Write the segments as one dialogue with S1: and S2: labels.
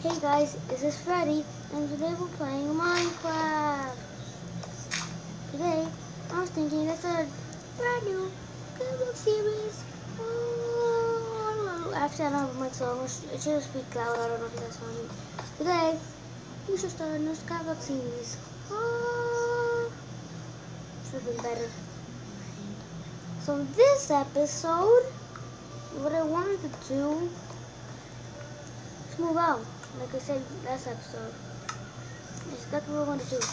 S1: Hey guys, this is Freddy, and today we're playing Minecraft. Today, I was thinking that's a brand new Skyblock series. Oh, actually, I don't have a mic, so it should speak loud. I don't know if you guys saw me. Today, we should start a new Skyblock series. Should have been better. So this episode, what I wanted to do is move out. Like I said last episode. That's what we're going to do.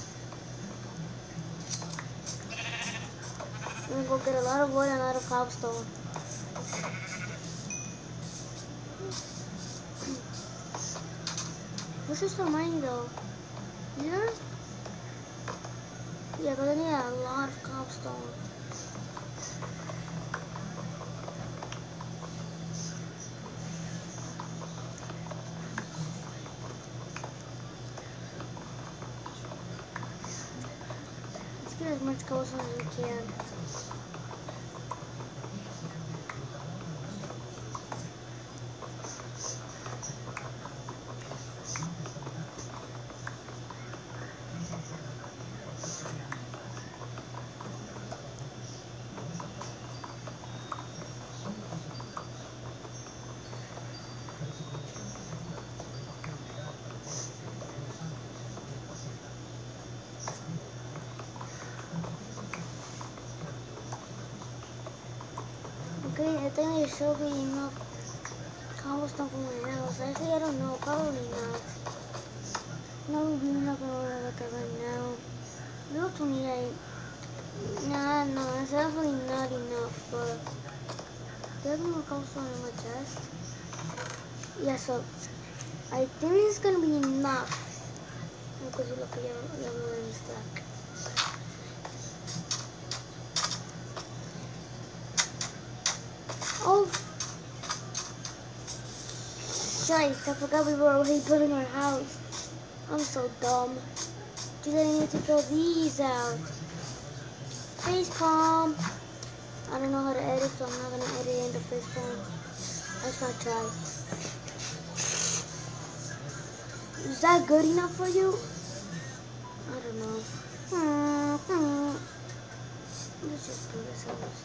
S1: We're going to go get a lot of wood and a lot of cobblestone. We should start mining though. Here? Yeah, because I need a lot of cobblestone. Get as much cobblestone as we can. Okay, I think there should be enough cobblestone for my house. Actually, I don't know. Probably not. No, I'm not gonna worry about that right now. Level 28. Nah, no, it's definitely not enough. But there's more cobblestone in my chest. Yeah, so I think this is gonna be enough. Because you look at your more than stack. Oh, shite, I forgot we were already building our house. I'm so dumb. Just I need to fill these out. Facepalm. I don't know how to edit, so I'm not going to edit into facepalm. I just want to try. Is that good enough for you? I don't know. Let's just do this house.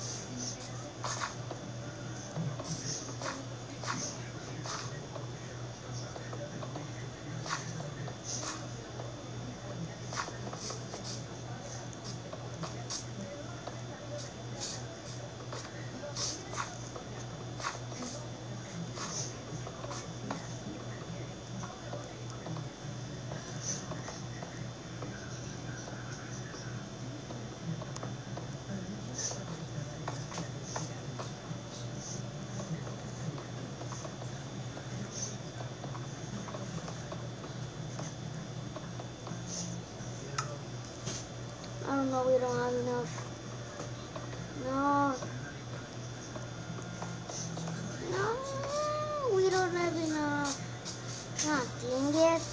S1: I don't know, we don't have enough. No. No, we don't have enough. Ah, dang it.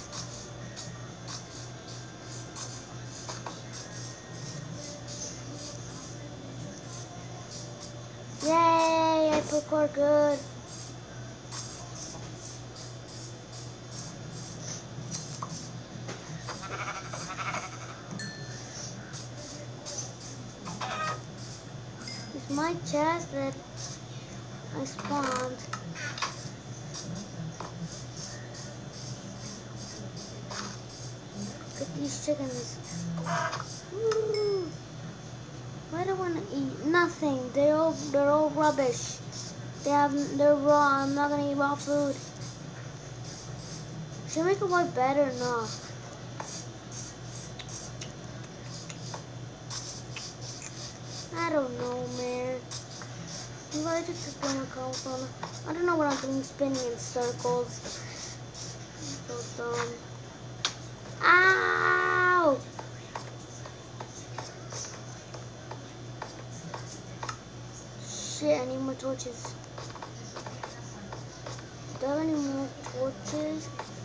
S1: Yay, I parkour good. It's my chest that I spawned. Look at these chickens. Ooh. Why do I want to eat? Nothing. They're all rubbish. They're raw. I'm not gonna eat raw food. Should I make a white bed or not? I don't know, man. I just took one cobblestone. I don't know what I'm doing, spinning in circles. So dumb. Ow! Shit, I need more torches. Do I have any more torches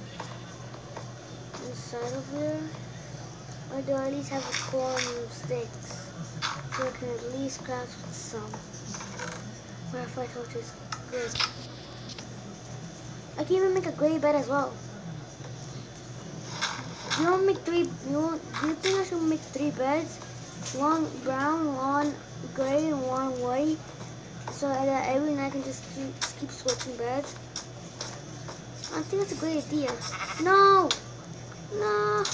S1: inside of here? Or do I at least have a core and sticks? So I can at least craft some. Firefly torches. Good. I can even make a gray bed as well. You want to make three? Do you think I should make 3 beds? One brown, one gray, and one white, so that every night I can just keep switching beds. I think that's a great idea. No, no.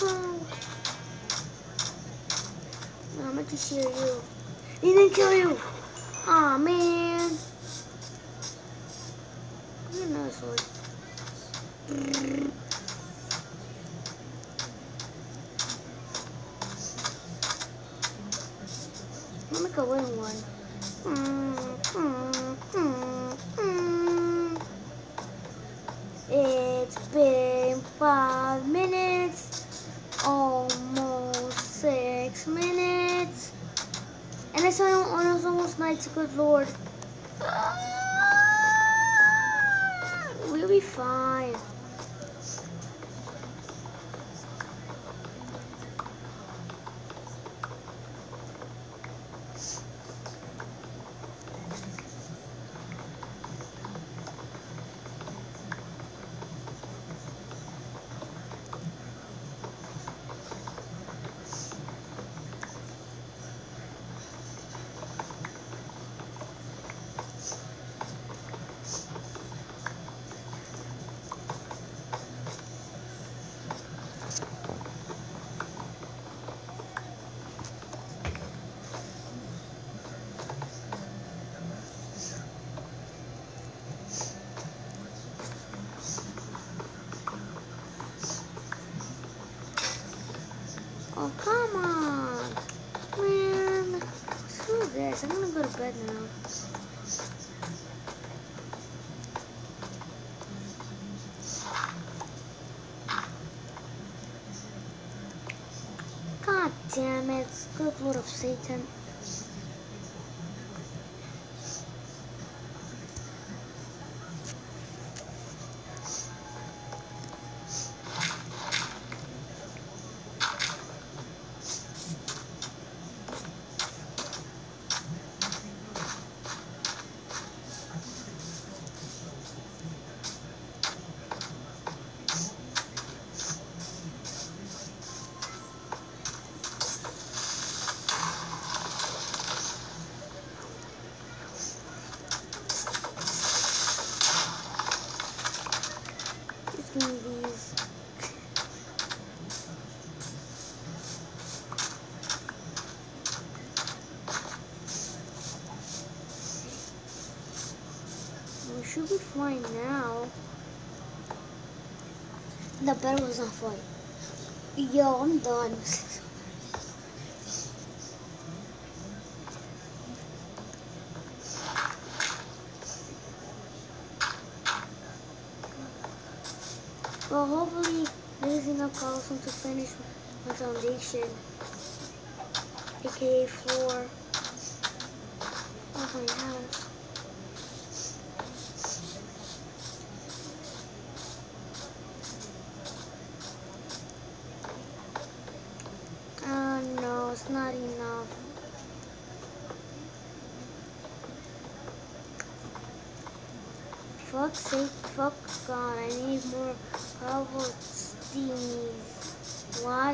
S1: No, I'm meant to share you. He didn't kill you. Aw, man. Get another sword. I'll make a wooden one. It's been 5 minutes. Almost 6 minutes. And it's almost night, good lord. We'll be fine. Oh, come on. Man, screw this. I'm gonna go to bed now. God damn it. Good lord of Satan. Just give me these. We should be fine now. The bed was not fine. Yo, I'm done. Well, hopefully this is enough cobblestone to finish my foundation, aka floor of my house. No, it's not enough. Fuck's sake, fuck God, I need more cobblestone. What?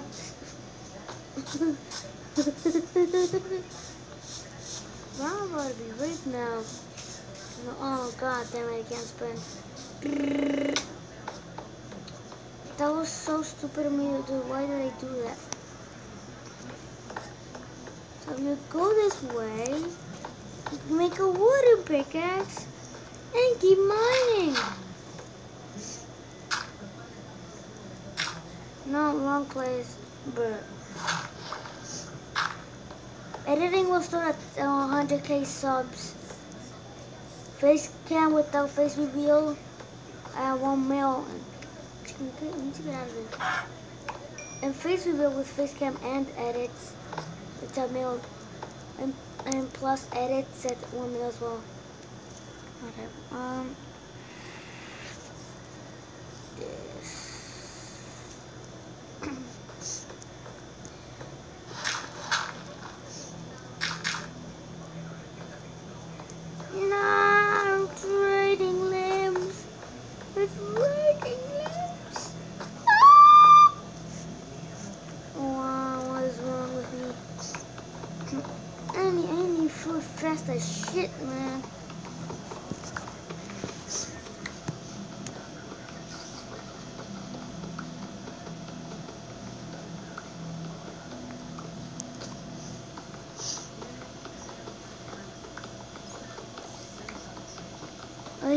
S1: I'm about to be raped now. Oh God damn it, I can't sprint. That was so stupid of me to do. Why did I do that? So I'm gonna go this way, make a wooden pickaxe, and keep mining. No, wrong place, but editing will start at 100k subs. Face cam without face reveal at 1 mil. I need to get out of here. And face reveal with face cam and edits. It's a mil, and plus edits at 1 mil as well. Okay. This. No, I'm trading limbs with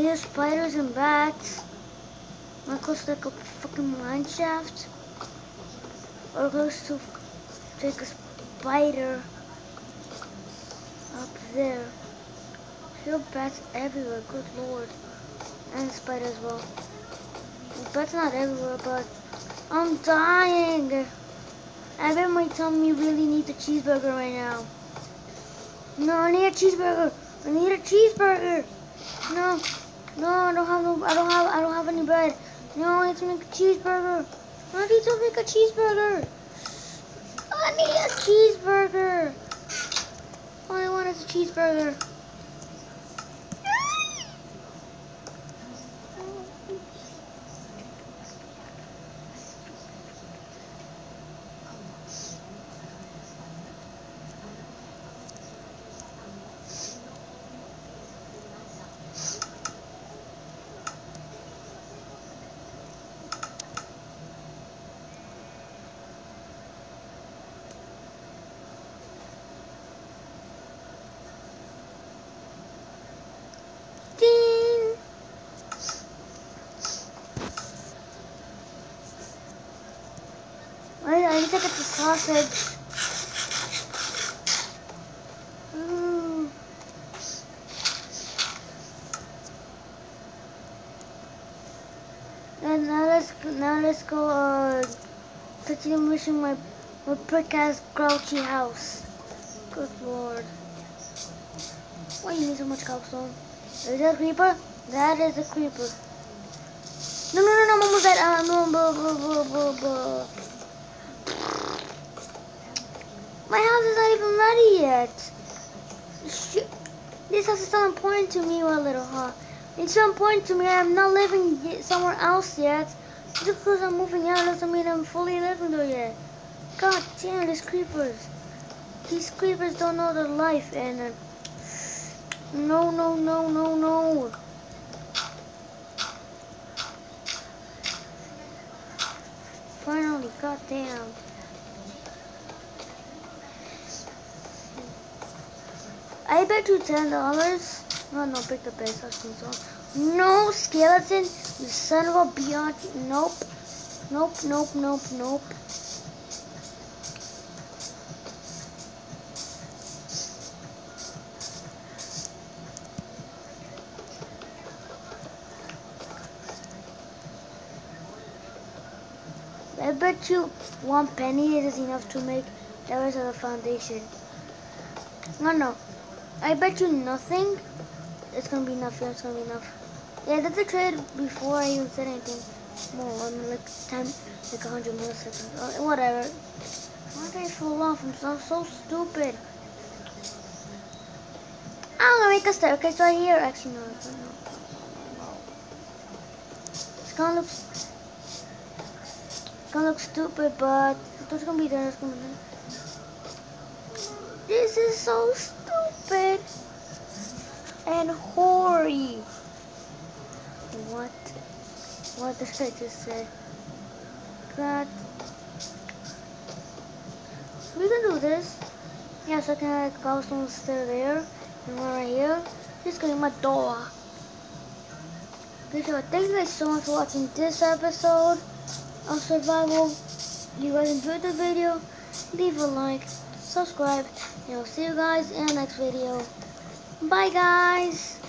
S1: near spiders and bats. Am I close to like a fucking mine shaft? Or close to like a spider up there? There are bats everywhere, good lord. And spider as well. The bats not everywhere, but I'm dying. I bet my tummy really needs a cheeseburger right now. No, I need a cheeseburger. I need a cheeseburger. No, I don't have any bread. No, I need to make a cheeseburger. I need to make a cheeseburger. I need a cheeseburger. All I want is a cheeseburger. I need to get the sausage. Ooh. And now let's go continue mission my brick ass grouchy house. Good lord. Why you need so much cobblestone? Is that a creeper? That is a creeper. No, I'm almost at My house is not even ready yet. Shit. This house is still important to me, well, little huh? It's so important to me. I'm not living somewhere else yet. Just because I'm moving out doesn't mean I'm fully living there yet. God damn, these creepers. These creepers don't know their life, and no. Finally, goddamn. I bet you $10. No, pick the base. No, skeleton, you son of a bitch. Nope. I bet you 1 penny is enough to make the rest of the foundation. No. I bet you nothing. It's gonna be enough. Yeah, it's gonna be enough. Yeah, that's a trade before I even said anything. More, like 100 milliseconds. Whatever. Why did I fall off? I'm so stupid. I'm gonna make a staircase right here. Actually, no. It's gonna look stupid, but it's gonna be there. It's gonna be there. This is so stupid and hoary. What did I just say? God. We can do this. Yeah, so I can have cobblestone still there. And one right here. This is gonna be my door. Okay, so thank you guys so much for watching this episode of Survival. If you guys enjoyed the video, leave a like, subscribe, and I'll see you guys in the next video. Bye guys!